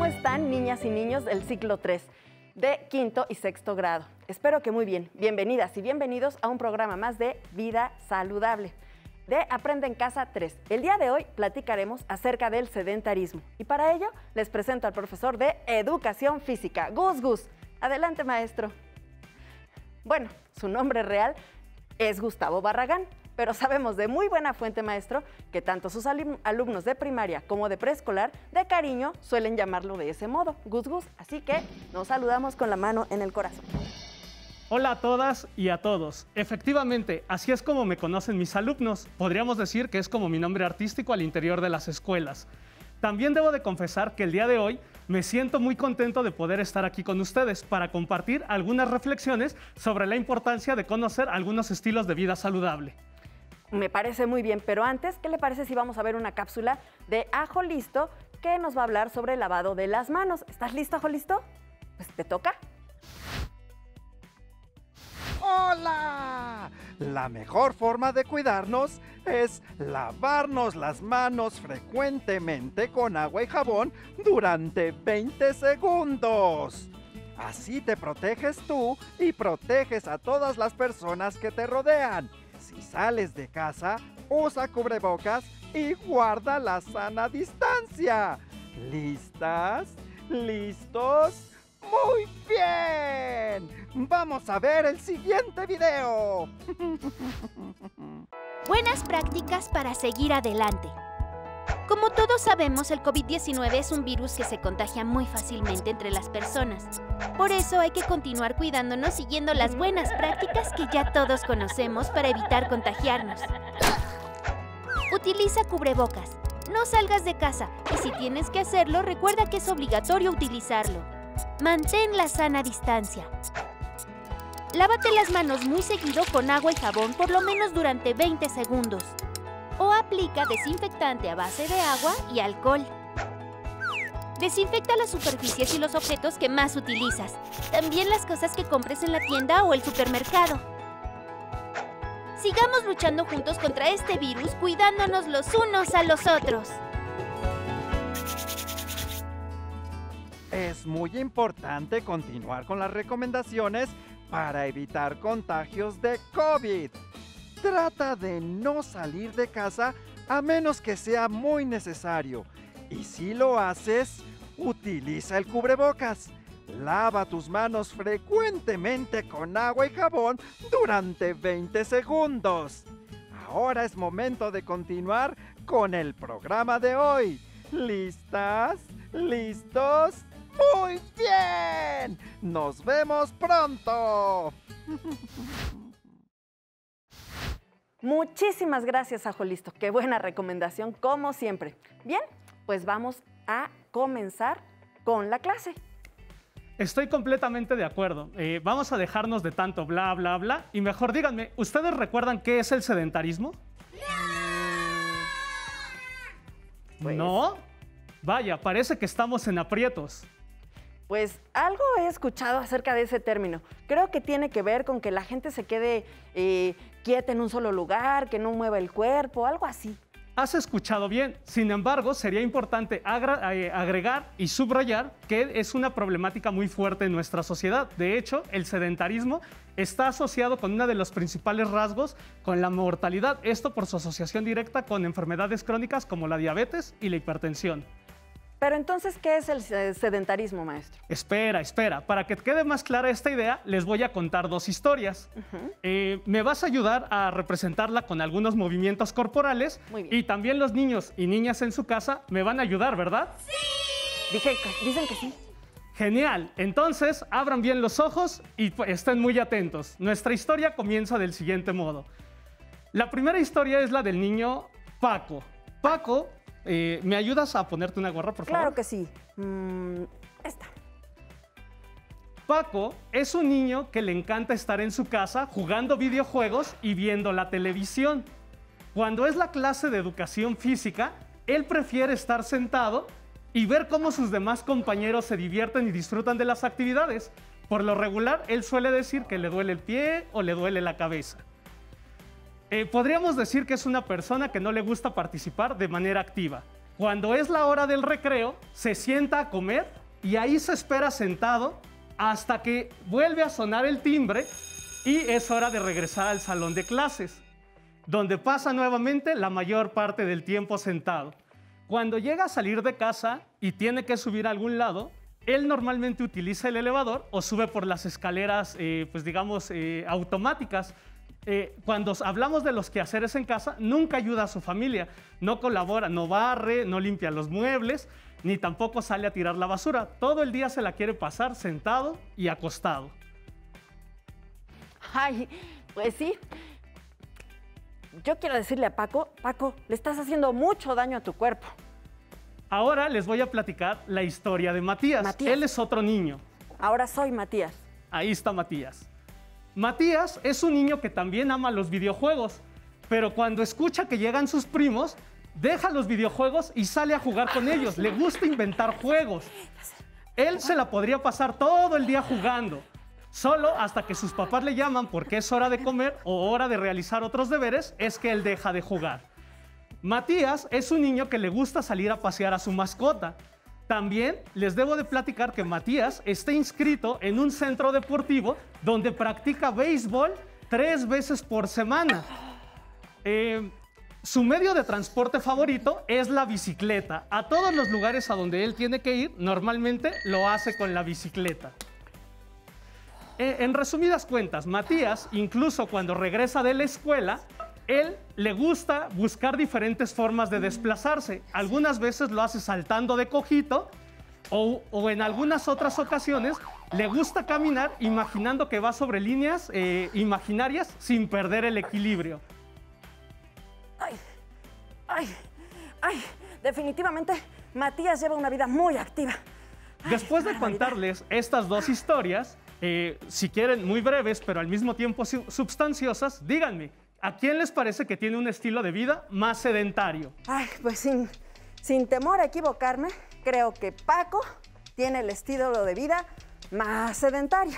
¿Cómo están, niñas y niños del ciclo 3 de quinto y sexto grado? Espero que muy bien. Bienvenidas y bienvenidos a un programa más de Vida Saludable, de Aprende en Casa 3. El día de hoy platicaremos acerca del sedentarismo y para ello les presento al profesor de Educación Física, Gus. Adelante, maestro. Bueno, su nombre real es Gustavo Barragán, pero sabemos de muy buena fuente, maestro, que tanto sus alumnos de primaria como de preescolar, de cariño, suelen llamarlo de ese modo, Gus. Así que nos saludamos con la mano en el corazón. Hola a todas y a todos. Efectivamente, así es como me conocen mis alumnos. Podríamos decir que es como mi nombre artístico al interior de las escuelas. También debo de confesar que el día de hoy me siento muy contento de poder estar aquí con ustedes para compartir algunas reflexiones sobre la importancia de conocer algunos estilos de vida saludable. Me parece muy bien, pero antes, ¿qué le parece si vamos a ver una cápsula de Ajo Listo que nos va a hablar sobre el lavado de las manos? ¿Estás listo, Ajo Listo? Pues te toca. ¡Hola! La mejor forma de cuidarnos es lavarnos las manos frecuentemente con agua y jabón durante 20 segundos. Así te proteges tú y proteges a todas las personas que te rodean. Si sales de casa, usa cubrebocas y guarda la sana distancia. ¿Listas? ¿Listos? ¡Muy bien! ¡Vamos a ver el siguiente video! Buenas prácticas para seguir adelante. Como todos sabemos, el COVID-19 es un virus que se contagia muy fácilmente entre las personas. Por eso hay que continuar cuidándonos siguiendo las buenas prácticas que ya todos conocemos para evitar contagiarnos. Utiliza cubrebocas. No salgas de casa y si tienes que hacerlo, recuerda que es obligatorio utilizarlo. Mantén la sana distancia. Lávate las manos muy seguido con agua y jabón por lo menos durante 20 segundos. O aplica desinfectante a base de agua y alcohol. Desinfecta las superficies y los objetos que más utilizas. También las cosas que compres en la tienda o el supermercado. Sigamos luchando juntos contra este virus, cuidándonos los unos a los otros. Es muy importante continuar con las recomendaciones para evitar contagios de COVID. Trata de no salir de casa a menos que sea muy necesario. Y si lo haces, utiliza el cubrebocas. Lava tus manos frecuentemente con agua y jabón durante 20 segundos. Ahora es momento de continuar con el programa de hoy. ¿Listas? ¿Listos? ¡Muy bien! ¡Nos vemos pronto! Muchísimas gracias, Ajo Listo. Qué buena recomendación, como siempre. Bien, pues vamos a comenzar con la clase. Estoy completamente de acuerdo. Vamos a dejarnos de tanto bla, bla, bla. Y mejor díganme, ¿ustedes recuerdan qué es el sedentarismo? Pues, ¿No? Vaya, parece que estamos en aprietos. Pues algo he escuchado acerca de ese término. Creo que tiene que ver con que la gente se quede quieta en un solo lugar, que no mueva el cuerpo, algo así. Has escuchado bien. Sin embargo, sería importante agregar y subrayar que es una problemática muy fuerte en nuestra sociedad. De hecho, el sedentarismo está asociado con uno de los principales rasgos con la mortalidad. Esto por su asociación directa con enfermedades crónicas como la diabetes y la hipertensión. Pero entonces, ¿qué es el sedentarismo, maestro? Espera. Para que quede más clara esta idea, les voy a contar dos historias. Me vas a ayudar a representarla con algunos movimientos corporales. Muy bien. Y también los niños y niñas en su casa me van a ayudar, ¿verdad? ¡Sí! Dicen que sí. Genial. Entonces, abran bien los ojos y estén muy atentos. Nuestra historia comienza del siguiente modo. La primera historia es la del niño Paco. Paco... ¿me ayudas a ponerte una gorra, por favor? Claro que sí. Esta. Paco es un niño que le encanta estar en su casa jugando videojuegos y viendo la televisión. Cuando es la clase de educación física, él prefiere estar sentado y ver cómo sus demás compañeros se divierten y disfrutan de las actividades. Por lo regular, él suele decir que le duele el pie o le duele la cabeza. Podríamos decir que es una persona que no le gusta participar de manera activa. Cuando es la hora del recreo, se sienta a comer y ahí se espera sentado hasta que vuelve a sonar el timbre y es hora de regresar al salón de clases, donde pasa nuevamente la mayor parte del tiempo sentado. Cuando llega a salir de casa y tiene que subir a algún lado, él normalmente utiliza el elevador o sube por las escaleras, automáticas. Cuando hablamos de los quehaceres en casa, nunca ayuda a su familia, no colabora, no barre, no limpia los muebles, ni tampoco sale a tirar la basura. Todo el día se la quiere pasar sentado y acostado. Ay, pues sí. Yo quiero decirle a Paco, le estás haciendo mucho daño a tu cuerpo. Ahora les voy a platicar la historia de Matías. Él es otro niño. Ahora soy Matías. Ahí está Matías. Matías es un niño que también ama los videojuegos, pero cuando escucha que llegan sus primos, deja los videojuegos y sale a jugar con ellos. Le gusta inventar juegos. Él se la podría pasar todo el día jugando, solo hasta que sus papás le llaman porque es hora de comer o hora de realizar otros deberes, es que él deja de jugar. Matías es un niño que le gusta salir a pasear a su mascota. También les debo de platicar que Matías está inscrito en un centro deportivo donde practica béisbol 3 veces por semana. Su medio de transporte favorito es la bicicleta. A todos los lugares a donde él tiene que ir, normalmente lo hace con la bicicleta. En resumidas cuentas, Matías, incluso cuando regresa de la escuela, él le gusta buscar diferentes formas de desplazarse. Algunas veces lo hace saltando de cojito o en algunas otras ocasiones le gusta caminar imaginando que va sobre líneas imaginarias sin perder el equilibrio. Ay, definitivamente Matías lleva una vida muy activa. Después de contarles estas dos historias, si quieren muy breves pero al mismo tiempo substanciosas, díganme, ¿a quién les parece que tiene un estilo de vida más sedentario? Ay, pues sin temor a equivocarme, creo que Paco tiene el estilo de vida más sedentario.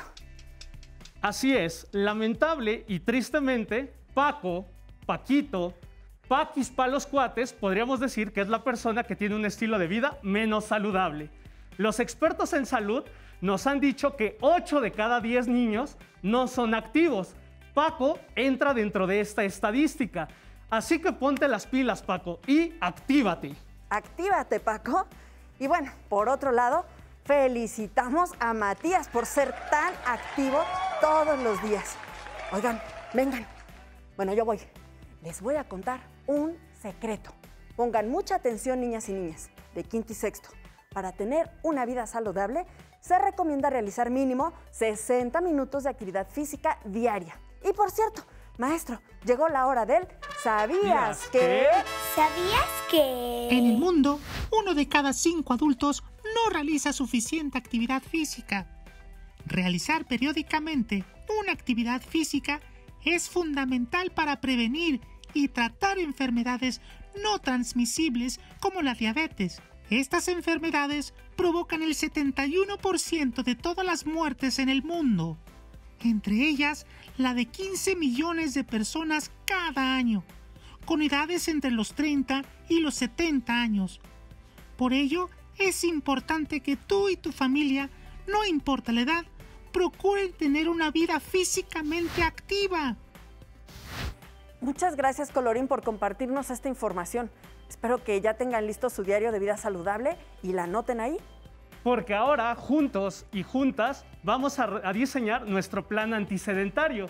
Así es, lamentable y tristemente, Paquito, Paquis pa' los cuates, podríamos decir que es la persona que tiene un estilo de vida menos saludable. Los expertos en salud nos han dicho que 8 de cada 10 niños no son activos. Paco entra dentro de esta estadística. Así que ponte las pilas, Paco, y actívate. Actívate, Paco. Y bueno, por otro lado, felicitamos a Matías por ser tan activo todos los días. Oigan, vengan. Bueno, yo voy. Les voy a contar un secreto. Pongan mucha atención, niñas y niñas, de quinto y sexto. Para tener una vida saludable, se recomienda realizar mínimo 60 minutos de actividad física diaria. Y por cierto, maestro, llegó la hora del ¿sabías qué? ¿Sabías que? En el mundo, 1 de cada 5 adultos no realiza suficiente actividad física. Realizar periódicamente una actividad física es fundamental para prevenir y tratar enfermedades no transmisibles como la diabetes. Estas enfermedades provocan el 71% de todas las muertes en el mundo, entre ellas la de 15 millones de personas cada año, con edades entre los 30 y los 70 años. Por ello, es importante que tú y tu familia, no importa la edad, procuren tener una vida físicamente activa. Muchas gracias, Colorín, por compartirnos esta información. Espero que ya tengan listo su diario de vida saludable y la anoten ahí. Porque ahora, juntos y juntas, vamos a diseñar nuestro plan antisedentario.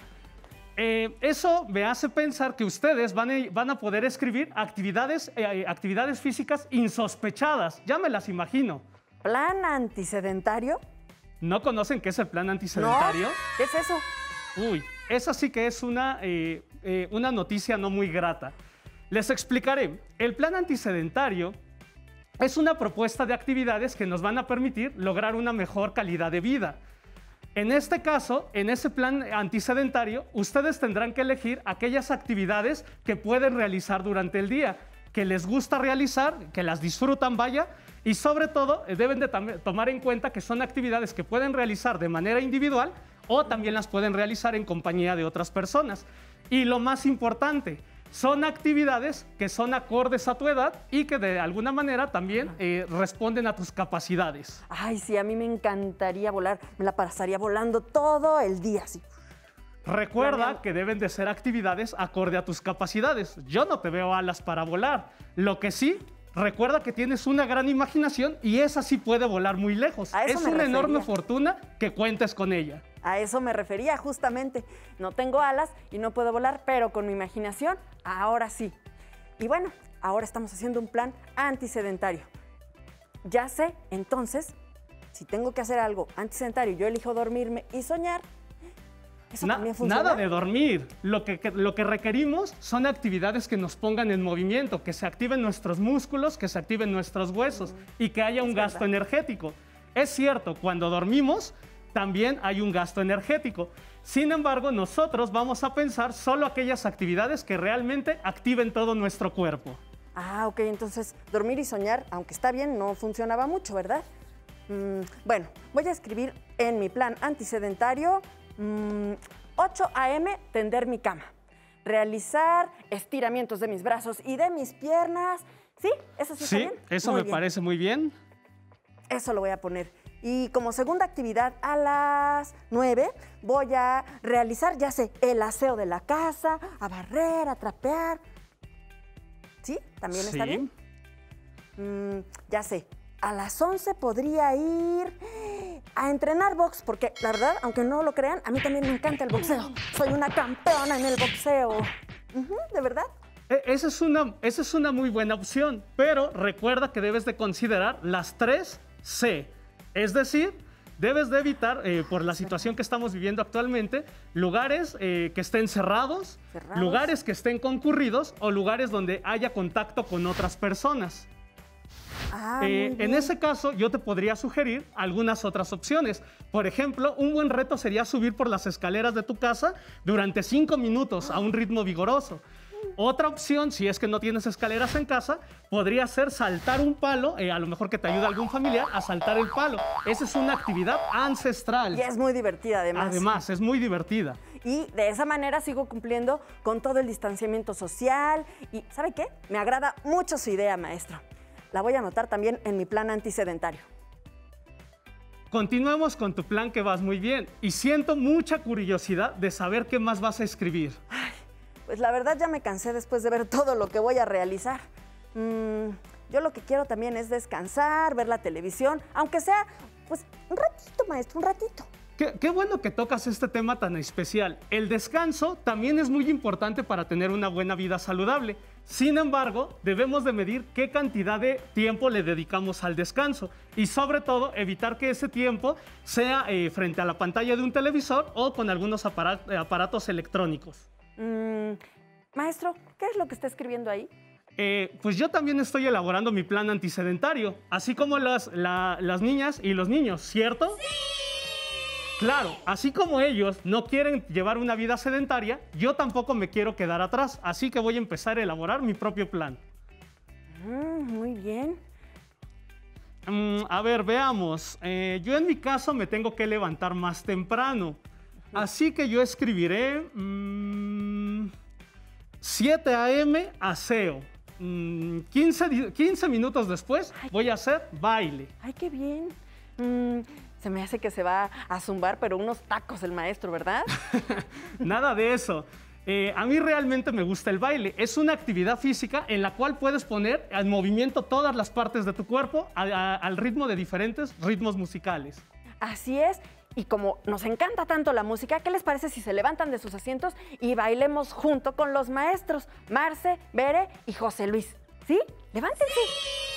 Eso me hace pensar que ustedes van a poder escribir actividades físicas insospechadas. Ya me las imagino. ¿Plan antisedentario? ¿No conocen qué es el plan antisedentario? ¿No? ¿Qué es eso? Uy, esa sí que es una noticia no muy grata. Les explicaré. El plan antisedentario es una propuesta de actividades que nos van a permitir lograr una mejor calidad de vida. En este caso, en ese plan antisedentario, ustedes tendrán que elegir aquellas actividades que pueden realizar durante el día, que les gusta realizar, que las disfrutan, vaya, y sobre todo deben de tomar en cuenta que son actividades que pueden realizar de manera individual o también las pueden realizar en compañía de otras personas. Y lo más importante, son actividades que son acordes a tu edad y que de alguna manera también responden a tus capacidades. Ay, sí, a mí me encantaría volar. Me la pasaría volando todo el día, así. Recuerda que deben de ser actividades acorde a tus capacidades. Yo no te veo alas para volar. Lo que sí, recuerda que tienes una gran imaginación y esa sí puede volar muy lejos. Es una enorme fortuna que cuentes con ella. A eso me refería justamente. No tengo alas y no puedo volar, pero con mi imaginación, ahora sí. Y bueno, ahora estamos haciendo un plan antisedentario. Ya sé, entonces, si tengo que hacer algo antisedentario, yo elijo dormirme y soñar. ¿Eso también funciona? Nada de dormir. Lo que requerimos son actividades que nos pongan en movimiento, que se activen nuestros músculos, que se activen nuestros huesos y que haya un gasto energético. Es cierto, cuando dormimos también hay un gasto energético. Sin embargo, nosotros vamos a pensar solo aquellas actividades que realmente activen todo nuestro cuerpo. Ah, ok, entonces dormir y soñar, aunque está bien, no funcionaba mucho, ¿verdad? Bueno, voy a escribir en mi plan antisedentario 8 a.m. tender mi cama, realizar estiramientos de mis brazos y de mis piernas. ¿Sí? ¿Eso sí está bien? Eso me parece muy bien. Eso lo voy a poner. Y como segunda actividad, a las 9 voy a realizar, ya sé, el aseo de la casa, a barrer, a trapear. ¿Sí? ¿También está bien? Ya sé, a las 11 podría ir a entrenar box, porque la verdad, aunque no lo crean, a mí también me encanta el boxeo. Soy una campeona en el boxeo. ¿De verdad? Esa es una muy buena opción, pero recuerda que debes de considerar las 3 C. Es decir, debes de evitar, por la situación que estamos viviendo actualmente, lugares que estén cerrados, lugares que estén concurridos o lugares donde haya contacto con otras personas. En ese caso, yo te podría sugerir algunas otras opciones. Por ejemplo, un buen reto sería subir por las escaleras de tu casa durante 5 minutos a un ritmo vigoroso. Otra opción, si es que no tienes escaleras en casa, podría ser saltar un palo, a lo mejor que te ayude algún familiar a saltar el palo. Esa es una actividad ancestral. Y es muy divertida, además. Además, es muy divertida. Y de esa manera sigo cumpliendo con todo el distanciamiento social. Y, ¿sabe qué? Me agrada mucho su idea, maestro. La voy a anotar también en mi plan antisedentario. Continuemos con tu plan, que vas muy bien. Y siento mucha curiosidad de saber qué más vas a escribir. Ay, pues la verdad ya me cansé después de ver todo lo que voy a realizar. Yo lo que quiero también es descansar, ver la televisión, aunque sea, pues, un ratito, maestro, un ratito. Qué bueno que tocas este tema tan especial. El descanso también es muy importante para tener una buena vida saludable. Sin embargo, debemos de medir qué cantidad de tiempo le dedicamos al descanso y sobre todo evitar que ese tiempo sea frente a la pantalla de un televisor o con algunos aparatos electrónicos. Maestro, ¿qué es lo que está escribiendo ahí? Pues yo también estoy elaborando mi plan antisedentario, así como las niñas y los niños, ¿cierto? ¡Sí! Claro, así como ellos no quieren llevar una vida sedentaria, yo tampoco me quiero quedar atrás, así que voy a empezar a elaborar mi propio plan. Muy bien. A ver, veamos. Yo en mi caso me tengo que levantar más temprano, así que yo escribiré 7 a.m. aseo. 15 minutos después voy a hacer baile. ¡Ay, qué bien! Se me hace que se va a zumbar, pero unos tacos el maestro, ¿verdad? Nada de eso. A mí realmente me gusta el baile. Es una actividad física en la cual puedes poner en movimiento todas las partes de tu cuerpo al ritmo de diferentes ritmos musicales. Así es. Y como nos encanta tanto la música, ¿qué les parece si se levantan de sus asientos y bailemos junto con los maestros Marce, Bere y José Luis? ¿Sí? ¡Levántense! ¡Sí!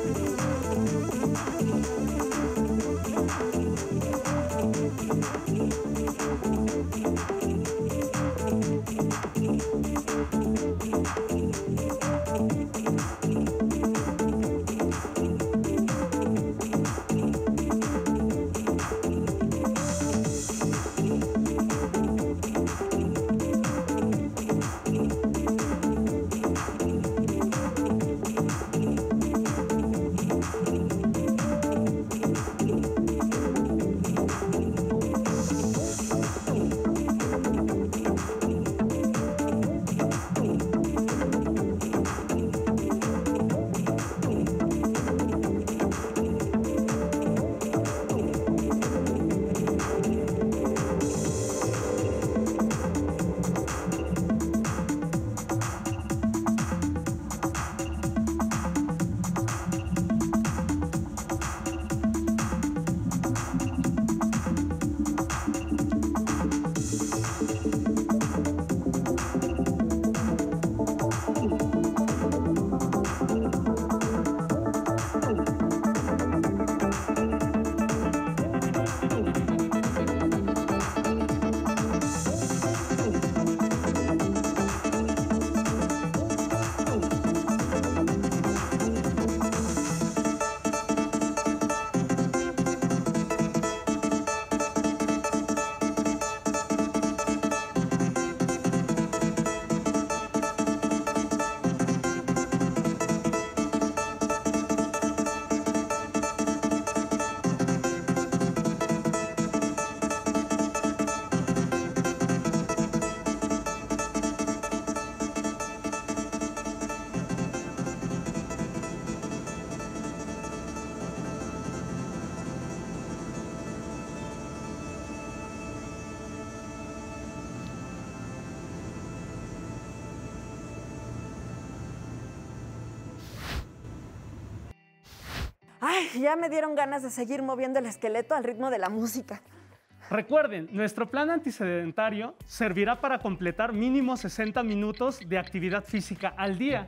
Ay, ya me dieron ganas de seguir moviendo el esqueleto al ritmo de la música. Recuerden, nuestro plan antisedentario servirá para completar mínimo 60 minutos de actividad física al día.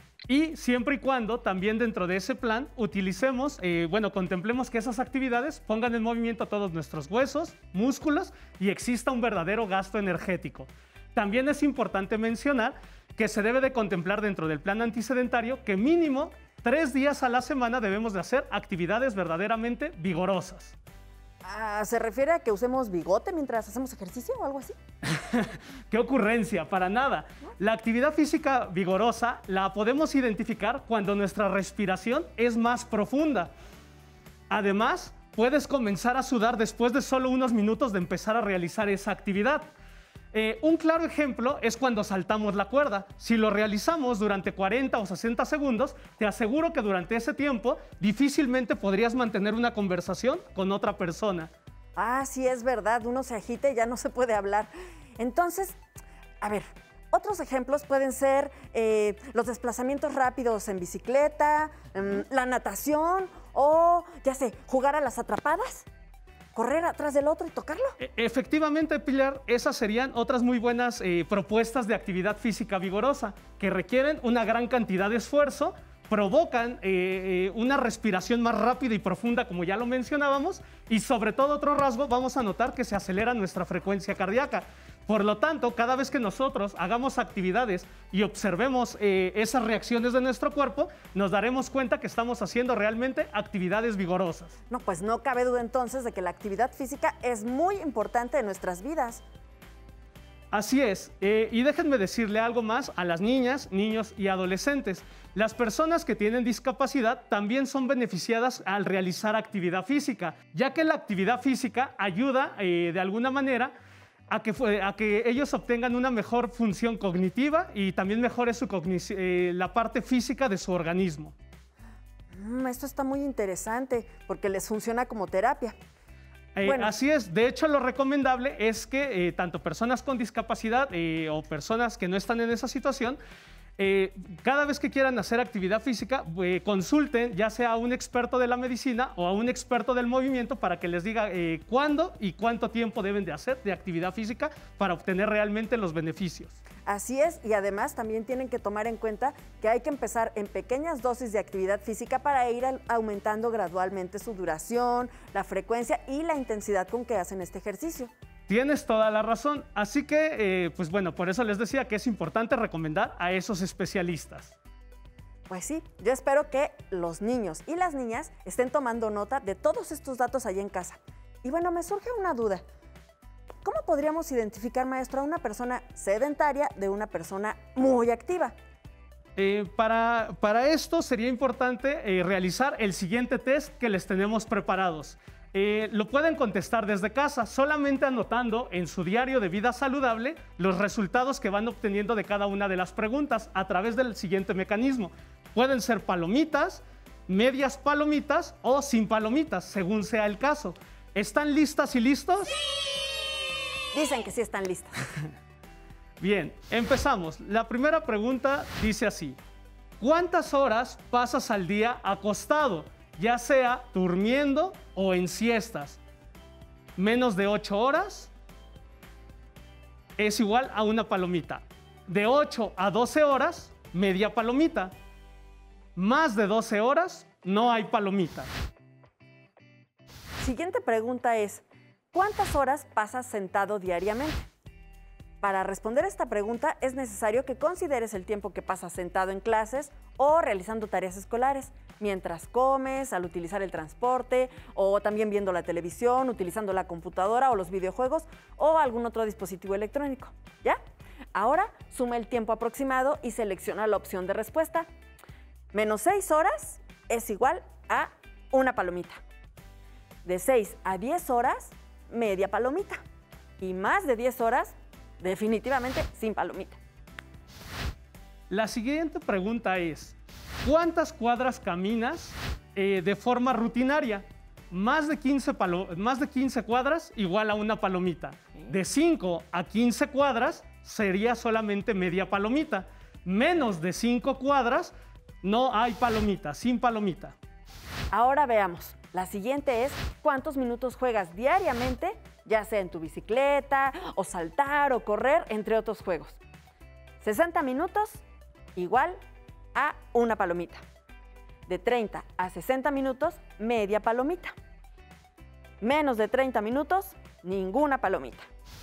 Y siempre y cuando también dentro de ese plan utilicemos, contemplemos que esas actividades pongan en movimiento todos nuestros huesos, músculos y exista un verdadero gasto energético. También es importante mencionar que se debe de contemplar dentro del plan antisedentario que mínimo 3 días a la semana debemos de hacer actividades verdaderamente vigorosas. ¿Se refiere a que usemos bigote mientras hacemos ejercicio o algo así? ¡Qué ocurrencia! Para nada. La actividad física vigorosa la podemos identificar cuando nuestra respiración es más profunda. Además, puedes comenzar a sudar después de solo unos minutos de empezar a realizar esa actividad. Un claro ejemplo es cuando saltamos la cuerda. Si lo realizamos durante 40 o 60 segundos, te aseguro que durante ese tiempo difícilmente podrías mantener una conversación con otra persona. Ah, sí, es verdad. Uno se agita y ya no se puede hablar. Entonces, a ver, otros ejemplos pueden ser los desplazamientos rápidos en bicicleta, la natación o, ya sé, jugar a las atrapadas. ¿Correr atrás del otro y tocarlo? Efectivamente, Pilar, esas serían otras muy buenas propuestas de actividad física vigorosa que requieren una gran cantidad de esfuerzo, provocan una respiración más rápida y profunda, como ya lo mencionábamos, y sobre todo otro rasgo, vamos a notar que se acelera nuestra frecuencia cardíaca. Por lo tanto, cada vez que nosotros hagamos actividades y observemos esas reacciones de nuestro cuerpo, nos daremos cuenta que estamos haciendo realmente actividades vigorosas. No, pues no cabe duda entonces de que la actividad física es muy importante en nuestras vidas. Así es, y déjenme decirle algo más a las niñas, niños y adolescentes. Las personas que tienen discapacidad también son beneficiadas al realizar actividad física, ya que la actividad física ayuda de alguna manera a que ellos obtengan una mejor función cognitiva y también mejore la parte física de su organismo. Esto está muy interesante porque les funciona como terapia. Bueno. Así es, de hecho lo recomendable es que tanto personas con discapacidad o personas que no están en esa situación, cada vez que quieran hacer actividad física, consulten ya sea a un experto de la medicina o a un experto del movimiento para que les diga cuándo y cuánto tiempo deben de hacer de actividad física para obtener realmente los beneficios. Así es, y además también tienen que tomar en cuenta que hay que empezar en pequeñas dosis de actividad física para ir aumentando gradualmente su duración, la frecuencia y la intensidad con que hacen este ejercicio. Tienes toda la razón, así que, pues bueno, por eso les decía que es importante recomendar a esos especialistas. Pues sí, yo espero que los niños y las niñas estén tomando nota de todos estos datos allá en casa. Y bueno, me surge una duda. ¿Cómo podríamos identificar, maestro, a una persona sedentaria de una persona muy activa? Para esto sería importante realizar el siguiente test que les tenemos preparados. Lo pueden contestar desde casa, solamente anotando en su diario de vida saludable los resultados que van obteniendo de cada una de las preguntas a través del siguiente mecanismo. Pueden ser palomitas, medias palomitas o sin palomitas, según sea el caso. ¿Están listas y listos? ¡Sí! Dicen que sí están listos. Bien, empezamos. La primera pregunta dice así: ¿cuántas horas pasas al día acostado, ya sea durmiendo o en siestas? Menos de 8 horas es igual a una palomita. De 8 a 12 horas, media palomita. Más de 12 horas, no hay palomita. Siguiente pregunta es: ¿cuántas horas pasas sentado diariamente? Para responder esta pregunta es necesario que consideres el tiempo que pasas sentado en clases o realizando tareas escolares, mientras comes, al utilizar el transporte o también viendo la televisión, utilizando la computadora o los videojuegos o algún otro dispositivo electrónico. ¿Ya? Ahora suma el tiempo aproximado y selecciona la opción de respuesta. Menos 6 horas es igual a una palomita. De 6 a 10 horas, media palomita. Y más de 10 horas, definitivamente sin palomita. La siguiente pregunta es: ¿cuántas cuadras caminas de forma rutinaria? Más de 15 cuadras igual a una palomita. De 5 a 15 cuadras sería solamente media palomita. Menos de 5 cuadras no hay palomita, sin palomita. Ahora veamos. La siguiente es: ¿cuántos minutos juegas diariamente, ya sea en tu bicicleta, o saltar, o correr, entre otros juegos? 60 minutos igual a una palomita. De 30 a 60 minutos, media palomita. Menos de 30 minutos, ninguna palomita.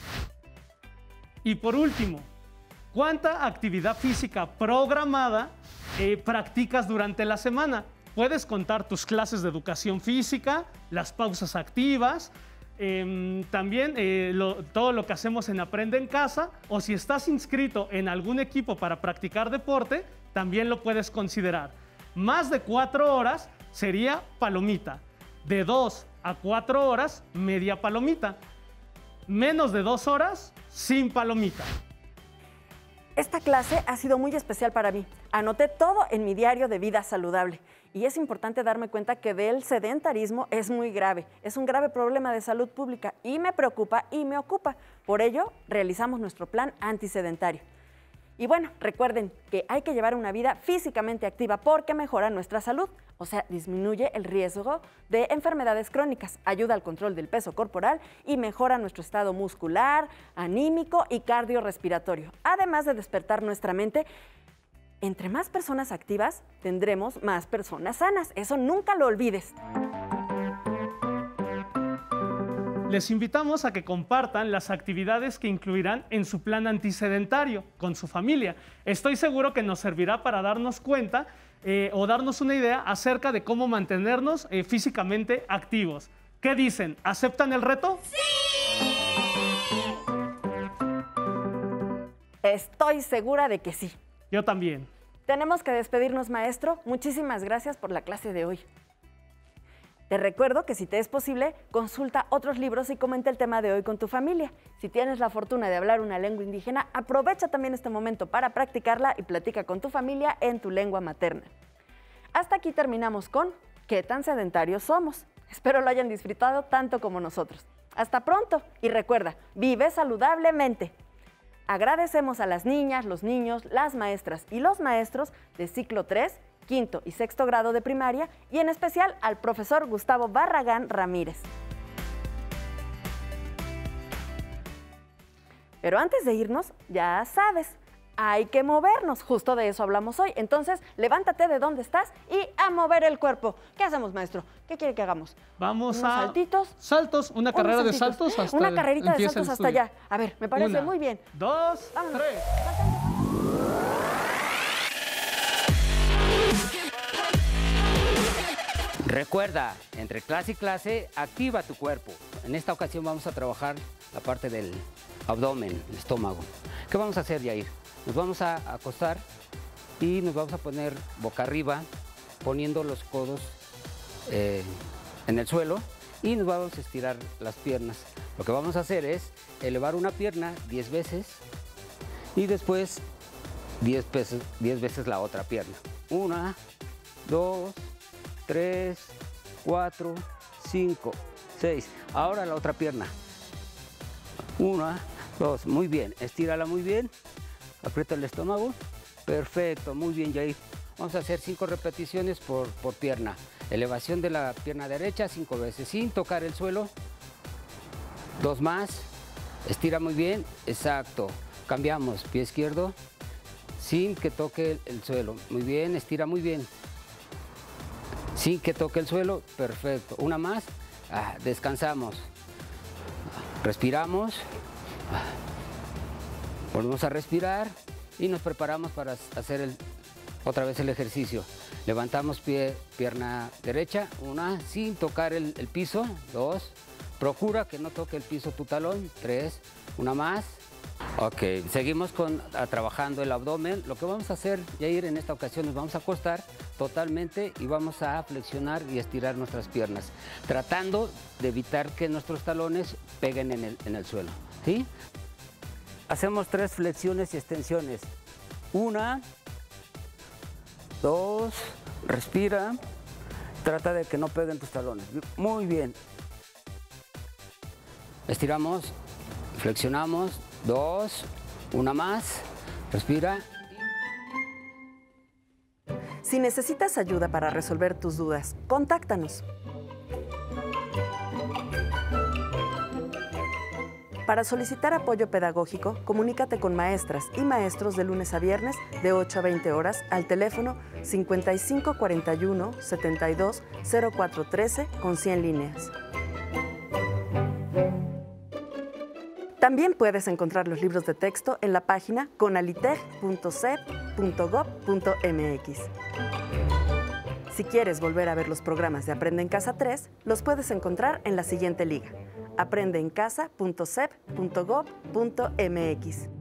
Y por último, ¿cuánta actividad física programada practicas durante la semana? Puedes contar tus clases de educación física, las pausas activas, también todo lo que hacemos en Aprende en Casa, o si estás inscrito en algún equipo para practicar deporte, también lo puedes considerar. Más de 4 horas sería palomita. De 2 a 4 horas, media palomita. Menos de 2 horas, sin palomita. Esta clase ha sido muy especial para mí. Anoté todo en mi diario de vida saludable. Y es importante darme cuenta que el sedentarismo es muy grave. Es un grave problema de salud pública y me preocupa y me ocupa. Por ello, realizamos nuestro plan antisedentario. Y bueno, recuerden que hay que llevar una vida físicamente activa porque mejora nuestra salud. O sea, disminuye el riesgo de enfermedades crónicas, ayuda al control del peso corporal y mejora nuestro estado muscular, anímico y cardiorrespiratorio. Además de despertar nuestra mente. Entre más personas activas, tendremos más personas sanas. Eso nunca lo olvides. Les invitamos a que compartan las actividades que incluirán en su plan antisedentario con su familia. Estoy seguro que nos servirá para darnos cuenta o darnos una idea acerca de cómo mantenernos físicamente activos. ¿Qué dicen? ¿Aceptan el reto? ¡Sí! Estoy segura de que sí. Yo también. Tenemos que despedirnos, maestro. Muchísimas gracias por la clase de hoy. Te recuerdo que si te es posible, consulta otros libros y comenta el tema de hoy con tu familia. Si tienes la fortuna de hablar una lengua indígena, aprovecha también este momento para practicarla y platica con tu familia en tu lengua materna. Hasta aquí terminamos con ¿qué tan sedentarios somos? Espero lo hayan disfrutado tanto como nosotros. Hasta pronto y recuerda, vive saludablemente. Agradecemos a las niñas, los niños, las maestras y los maestros de ciclo 3, quinto y sexto grado de primaria y en especial al profesor Gustavo Barragán Ramírez. Pero antes de irnos, ya sabes, hay que movernos, justo de eso hablamos hoy. Entonces, levántate de donde estás y a mover el cuerpo. ¿Qué hacemos, maestro? ¿Qué quiere que hagamos? Vamos ¿Unos a... saltitos? Saltos, una carrera de saltitos. saltos hasta... Una carrerita de empieza saltos el hasta estudio. allá. A ver, me parece 1, muy bien. 2, Vámonos. 3. Recuerda, entre clase y clase, activa tu cuerpo. En esta ocasión vamos a trabajar la parte del abdomen, el estómago. ¿Qué vamos a hacer, Yair? Nos vamos a acostar y nos vamos a poner boca arriba, poniendo los codos en el suelo y nos vamos a estirar las piernas. Lo que vamos a hacer es elevar una pierna 10 veces y después 10 veces la otra pierna. 1, 2, 3, 4, 5, 6. Ahora la otra pierna. 1, 2. Muy bien. Estírala muy bien. Aprieta el estómago. Perfecto. Muy bien, Yair. Vamos a hacer 5 repeticiones por pierna. Elevación de la pierna derecha 5 veces sin tocar el suelo. 2 más. Estira muy bien. Exacto. Cambiamos. Pie izquierdo sin que toque el suelo. Muy bien. Estira muy bien. Sin que toque el suelo, perfecto. Una más, descansamos. Respiramos. Volvemos a respirar y nos preparamos para hacer otra vez el ejercicio. Levantamos pierna derecha, 1, sin tocar el piso, 2. Procura que no toque el piso tu talón, 3. Una más. Ok, seguimos trabajando el abdomen. Lo que vamos a hacer, Yair, en esta ocasión nos vamos a acostar totalmente y vamos a flexionar y estirar nuestras piernas, tratando de evitar que nuestros talones peguen en el suelo, ¿sí? Hacemos 3 flexiones y extensiones. 1, 2, respira, trata de que no peguen tus talones. Muy bien. Estiramos, flexionamos. 2, una más, respira. Si necesitas ayuda para resolver tus dudas, contáctanos. Para solicitar apoyo pedagógico, comunícate con maestras y maestros de lunes a viernes de 8 a 20 horas al teléfono 5541 72 0413 con 100 líneas. También puedes encontrar los libros de texto en la página conaliteg.sep.gov.mx. Si quieres volver a ver los programas de Aprende en Casa 3, los puedes encontrar en la siguiente liga: aprendeencasa.sep.gov.mx.